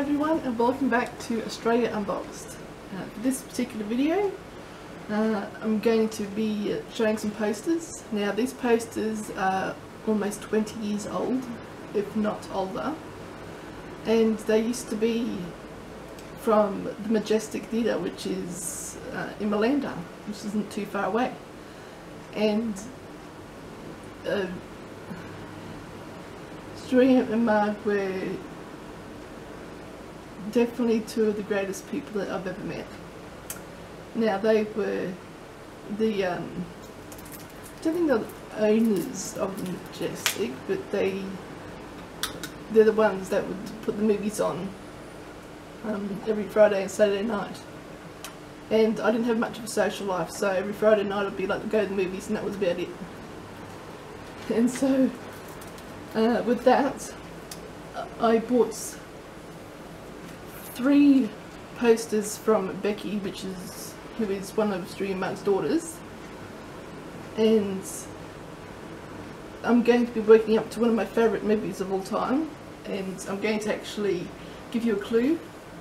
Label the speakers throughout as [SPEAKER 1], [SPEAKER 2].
[SPEAKER 1] everyone, and welcome back to Australia Unboxed. For this particular video I'm going to be showing some posters. Now these posters are almost 20 years old, if not older, and they used to be from the Majestic Theatre, which is in Malanda, which isn't too far away. And Stuart and Mark were definitely two of the greatest people that I've ever met. Now they were the, I don't think they're the owners of the Majestic, but they're the ones that would put the movies on every Friday and Saturday night. And I didn't have much of a social life, so every Friday night I'd be like to go to the movies and that was about it. And so with that I bought 3 posters from Becky, who is one of Stu and Mark's daughters, and I'm going to be working up to one of my favourite movies of all time, and I'm going to actually give you a clue.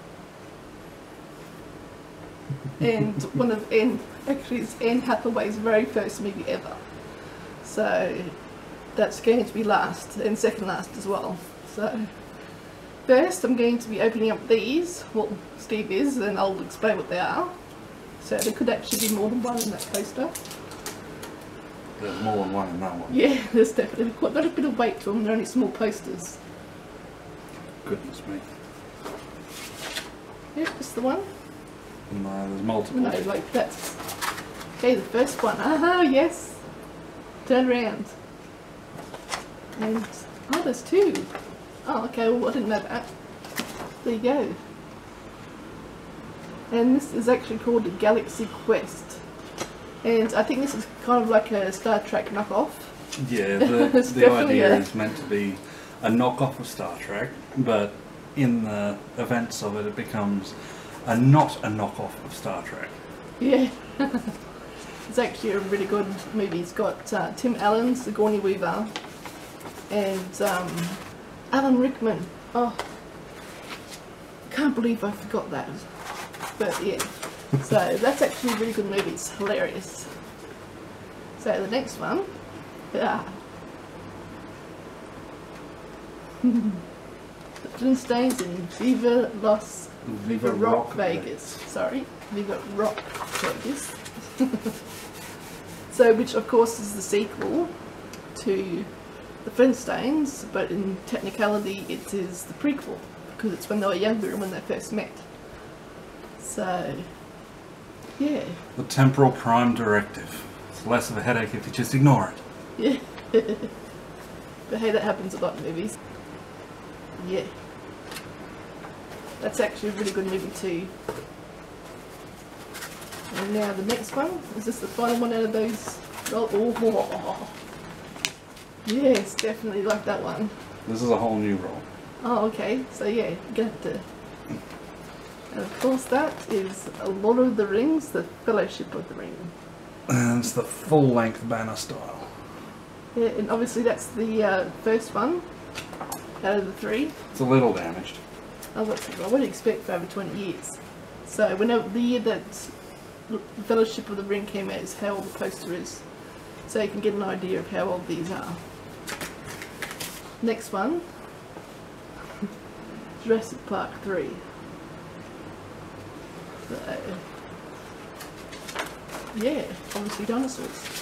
[SPEAKER 1] And one of it's Anne Hathaway's very first movie ever, so that's going to be last, and second last as well. So first I'm going to be opening up these. Well, Steve is, and I'll explain what they are. So there could actually be more than one in that poster.
[SPEAKER 2] There's more than one in that one.
[SPEAKER 1] Yeah, there's definitely got a bit of weight to them. They're only small posters.
[SPEAKER 2] Goodness me.
[SPEAKER 1] Yep, just the one.
[SPEAKER 2] No, there's multiple.
[SPEAKER 1] No, like that's... Okay, the first one. Aha, yes! Turn around. And... oh, there's 2. Oh, okay, well I didn't know that. There you go. And this is actually called the Galaxy Quest. And I think this is kind of like a Star Trek knockoff.
[SPEAKER 2] Yeah, the idea is meant to be a knockoff of Star Trek, but in the events of it, it becomes not a knockoff of Star Trek. Yeah.
[SPEAKER 1] It's actually a really good movie. It's got Tim Allen, Sigourney Weaver, and Alan Rickman. Oh, I can't believe I forgot that. But yeah, so that's actually a really good movie. It's hilarious. So the next one, yeah. The Flintstones in Viva Rock Vegas. Sorry, Viva Rock Vegas. So, which of course is the sequel to the Flintstones, but in technicality it is the prequel, because it's when they were younger and when they first met. So, yeah.
[SPEAKER 2] The Temporal Prime Directive. It's less of a headache if you just ignore
[SPEAKER 1] it. Yeah. But hey, that happens a lot in movies. Yeah. That's actually a really good movie too. And now the next one. Is this the final one out of those? Oh. Yes, definitely like that one.
[SPEAKER 2] This is a whole new roll.
[SPEAKER 1] Oh, okay. So yeah, you get to... And of course that is a Lord of the Rings, the Fellowship of the Ring.
[SPEAKER 2] And it's the full-length banner style.
[SPEAKER 1] Yeah, and obviously that's the first one out of the 3.
[SPEAKER 2] It's a little damaged.
[SPEAKER 1] Oh, what do you expect for over 20 years? So whenever the year that the Fellowship of the Ring came out is how old the poster is. So you can get an idea of how old these are. Next one. Jurassic Park 3. So, yeah, obviously dinosaurs.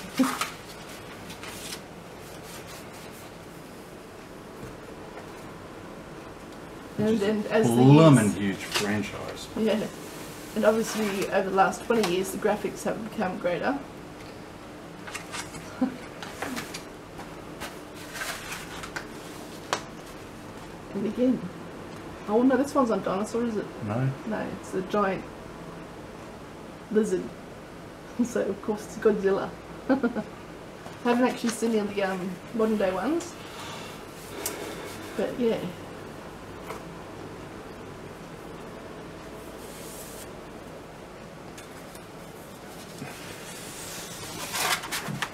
[SPEAKER 1] And as
[SPEAKER 2] blooming huge franchise.
[SPEAKER 1] Yeah, and obviously over the last 20 years the graphics have become greater. And again, oh no, this one's on dinosaur, is it?
[SPEAKER 2] No.
[SPEAKER 1] No, it's a giant lizard. So of course it's Godzilla. I haven't actually seen any of the modern day ones, but yeah.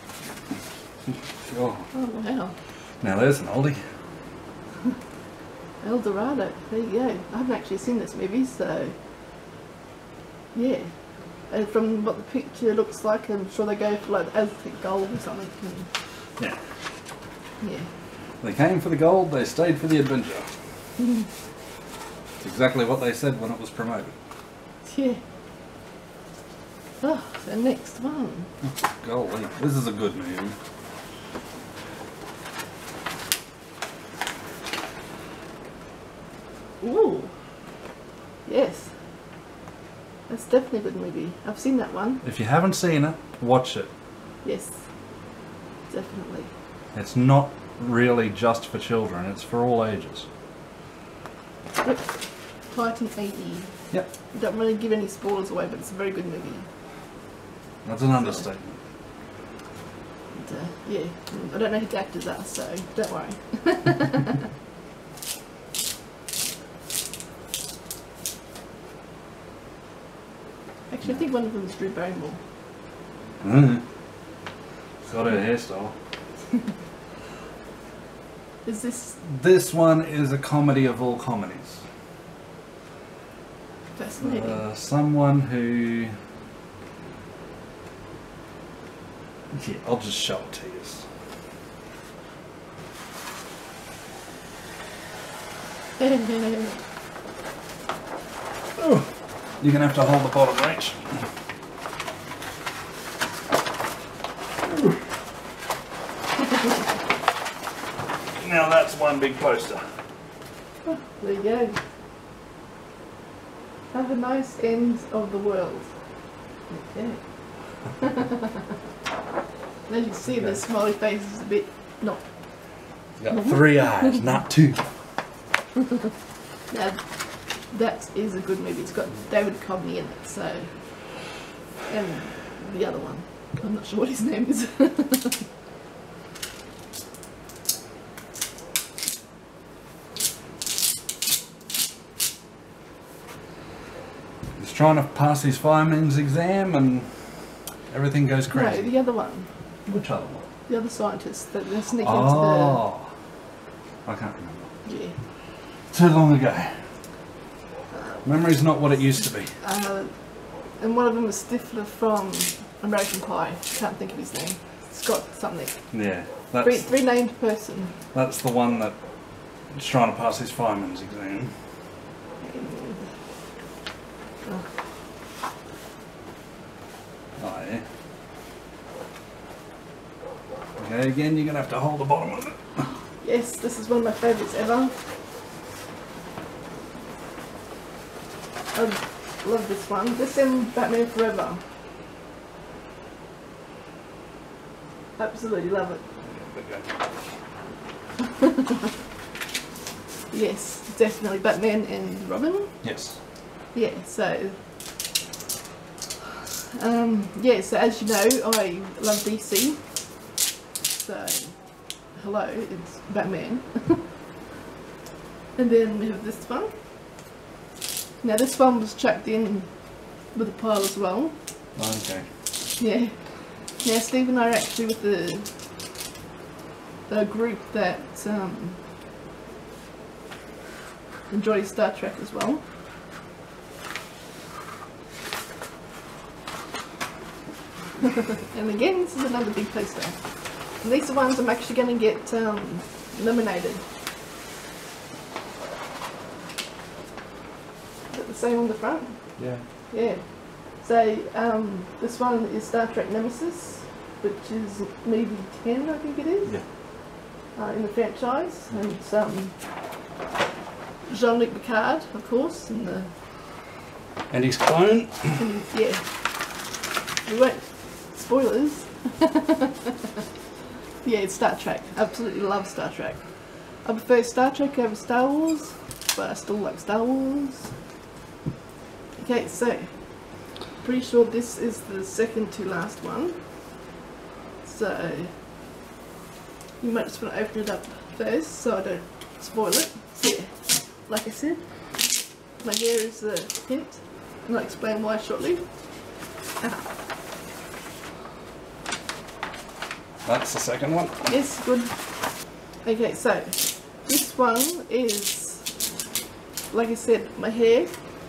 [SPEAKER 2] Oh
[SPEAKER 1] wow.
[SPEAKER 2] Now there's an oldie.
[SPEAKER 1] El Dorado. There you go. I haven't actually seen this movie, so yeah. And from what the picture looks like, I'm sure they go for like Aztec gold or something.
[SPEAKER 2] Yeah.
[SPEAKER 1] Yeah.
[SPEAKER 2] They came for the gold, they stayed for the adventure. It's exactly what they said when it was promoted.
[SPEAKER 1] Yeah. Oh, the next one.
[SPEAKER 2] Oh, golly, this is a good movie.
[SPEAKER 1] Ooh. Yes. That's definitely a good movie. I've seen that one.
[SPEAKER 2] If you haven't seen it, watch it.
[SPEAKER 1] Yes. Definitely.
[SPEAKER 2] It's not really just for children, it's for all ages.
[SPEAKER 1] Yep. Titan AE.
[SPEAKER 2] Yep.
[SPEAKER 1] Don't really give any spoilers away, but it's a very good movie.
[SPEAKER 2] That's an understatement.
[SPEAKER 1] And, yeah. I don't know who the actors are, so don't worry. Actually, I think one of them is Drew Barrymore.
[SPEAKER 2] Got her hairstyle.
[SPEAKER 1] Is this...
[SPEAKER 2] This one is a comedy of all comedies.
[SPEAKER 1] Fascinating.
[SPEAKER 2] Someone who... Yeah, I'll just show it to you. Oh, you're going to have to hold the bottom reach. Now that's one big poster.
[SPEAKER 1] Oh, there you go. Have a nice end of the world. Okay. As you can see, the smiley face is a bit not.
[SPEAKER 2] Got 3 eyes, not 2.
[SPEAKER 1] Now, that is a good movie. It's got David Duchovny in it, so. And the other one. I'm not sure what his name is.
[SPEAKER 2] He's trying to pass his fireman's exam and everything goes crazy.
[SPEAKER 1] No, the other one.
[SPEAKER 2] Which other one?
[SPEAKER 1] The other scientist that they're sneaking
[SPEAKER 2] Oh, I can't remember.
[SPEAKER 1] into the... Yeah.
[SPEAKER 2] Too long ago. Memory's not what it used to be.
[SPEAKER 1] And one of them is Stifler from American Pie. Can't think of his name. Scott something.
[SPEAKER 2] Yeah. That's,
[SPEAKER 1] Three named person.
[SPEAKER 2] that's the one that is trying to pass his fireman's exam. Oh, yeah. Okay, again, you're going to have to hold the bottom of it.
[SPEAKER 1] Yes, this is one of my favourites ever. I love this one. This and Batman Forever. Absolutely love it. Yes, definitely Batman and Robin.
[SPEAKER 2] Yes.
[SPEAKER 1] Yeah, so yeah, so as you know, I love DC. So hello, it's Batman. And then we have this one. Now this one was chucked in with a pile as well.
[SPEAKER 2] Okay.
[SPEAKER 1] Yeah. Now Steve and I are actually with the group that enjoys Star Trek as well. And again, this is another big poster. And these are ones I'm actually going to get nominated. Is it the same on the front?
[SPEAKER 2] Yeah.
[SPEAKER 1] Yeah. So this one is Star Trek Nemesis, which is movie 10, I think it is.
[SPEAKER 2] Yeah.
[SPEAKER 1] In the franchise, and it's Jean-Luc Picard, of course, and the
[SPEAKER 2] And his clone.
[SPEAKER 1] and, yeah. We won't spoilers. Yeah, it's Star Trek. Absolutely love Star Trek. I prefer Star Trek over Star Wars, but I still like Star Wars. Okay, so pretty sure this is the second to last one. So you might just want to open it up first so I don't spoil it. So yeah, like I said, my hair is a hint, and I'll explain why shortly.
[SPEAKER 2] That's the second one.
[SPEAKER 1] Yes, good. Okay, so this one is like I said, my hair.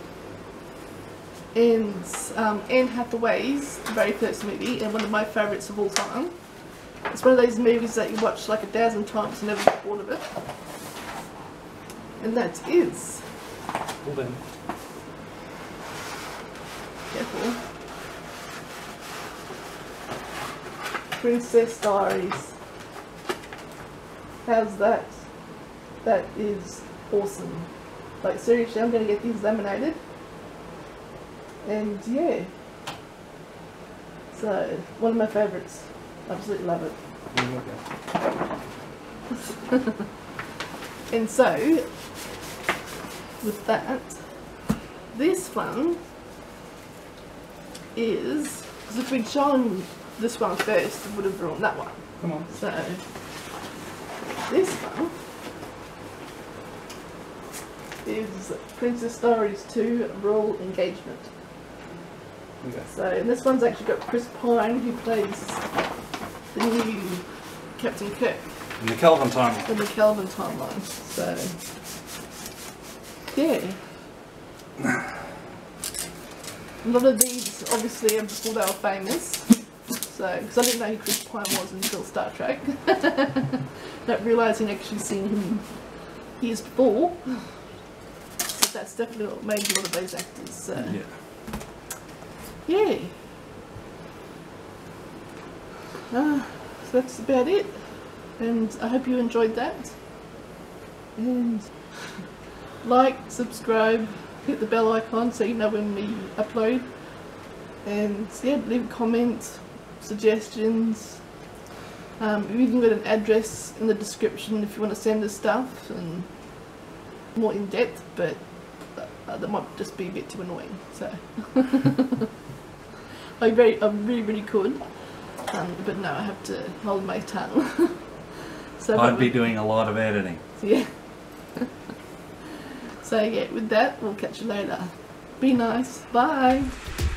[SPEAKER 1] And Anne Hathaway's very first movie, and one of my favourites of all time. It's one of those movies that you watch like 1,000 times and never get bored of it. And that is...
[SPEAKER 2] Hold in.
[SPEAKER 1] Careful. Princess Diaries. How's that? That is awesome. Like seriously, I'm going to get these laminated. And yeah. So, one of my favourites. Absolutely love it. And so, with that, this one is, because if we'd shown this one first, we would have drawn that one.
[SPEAKER 2] Come on.
[SPEAKER 1] So, this one is Princess Diaries 2 Royal Engagement.
[SPEAKER 2] Okay.
[SPEAKER 1] So, and this one's actually got Chris Pine, who plays the new Captain Kirk.
[SPEAKER 2] In the Kelvin timeline.
[SPEAKER 1] In the Kelvin timeline. So, yeah. A lot of these, obviously, are before they were famous. So, because I didn't know who Chris Pine was until Star Trek. Not realising actually seeing him years before. So that's definitely what made a lot of those actors. So.
[SPEAKER 2] Yeah.
[SPEAKER 1] Yeah. So that's about it. And I hope you enjoyed that. And like, subscribe, hit the bell icon so you know when we upload. And yeah, leave a comment, suggestions. We've even got an address in the description if you want to send us stuff and more in depth, but that might just be a bit too annoying. So I really could, but no, I have to hold my tongue. So
[SPEAKER 2] I'd be doing a lot of editing.
[SPEAKER 1] Yeah. So yeah, with that, we'll catch you later. Be nice. Bye.